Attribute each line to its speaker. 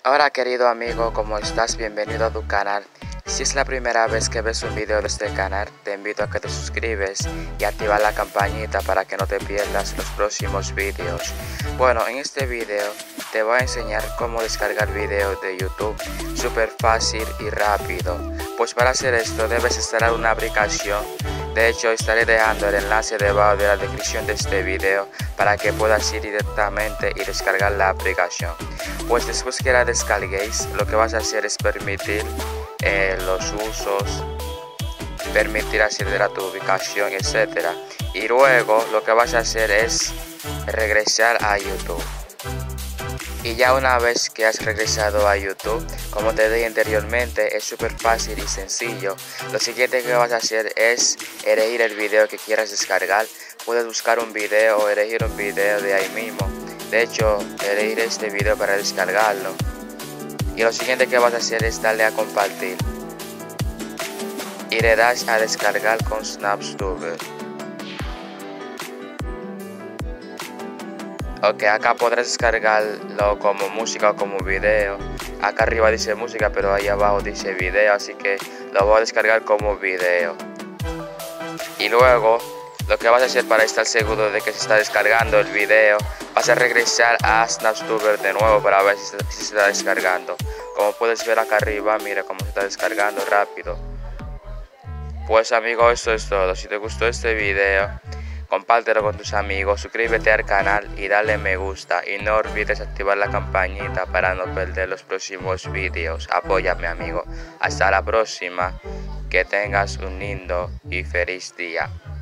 Speaker 1: Hola querido amigo, ¿cómo estás? Bienvenido a tu canal. Si es la primera vez que ves un video de este canal, te invito a que te suscribes y activar la campanita para que no te pierdas los próximos videos. Bueno, en este video te voy a enseñar cómo descargar videos de YouTube súper fácil y rápido. Pues para hacer esto debes instalar una aplicación. De hecho, estaré dejando el enlace debajo de la descripción de este video para que puedas ir directamente y descargar la aplicación. Pues después que la descarguéis, lo que vas a hacer es permitir los usos, permitir acceder a tu ubicación, etc. Y luego lo que vas a hacer es regresar a YouTube. Y ya una vez que has regresado a YouTube, como te dije anteriormente, es súper fácil y sencillo. Lo siguiente que vas a hacer es elegir el video que quieras descargar. Puedes buscar un video o elegir un video de ahí mismo. De hecho, elegir este video para descargarlo. Y lo siguiente que vas a hacer es darle a compartir. Y le das a descargar con SnapTube. Ok, acá podrás descargarlo como música o como video. Acá arriba dice música, pero ahí abajo dice video, así que lo voy a descargar como video. Y luego, lo que vas a hacer para estar seguro de que se está descargando el video, vas a regresar a SnapTube de nuevo para ver si se está descargando. Como puedes ver acá arriba, mira cómo se está descargando rápido. Pues amigos, esto es todo. Si te gustó este video, compártelo con tus amigos, suscríbete al canal y dale me gusta. Y no olvides activar la campanita para no perder los próximos vídeos. Apóyame amigo. Hasta la próxima. Que tengas un lindo y feliz día.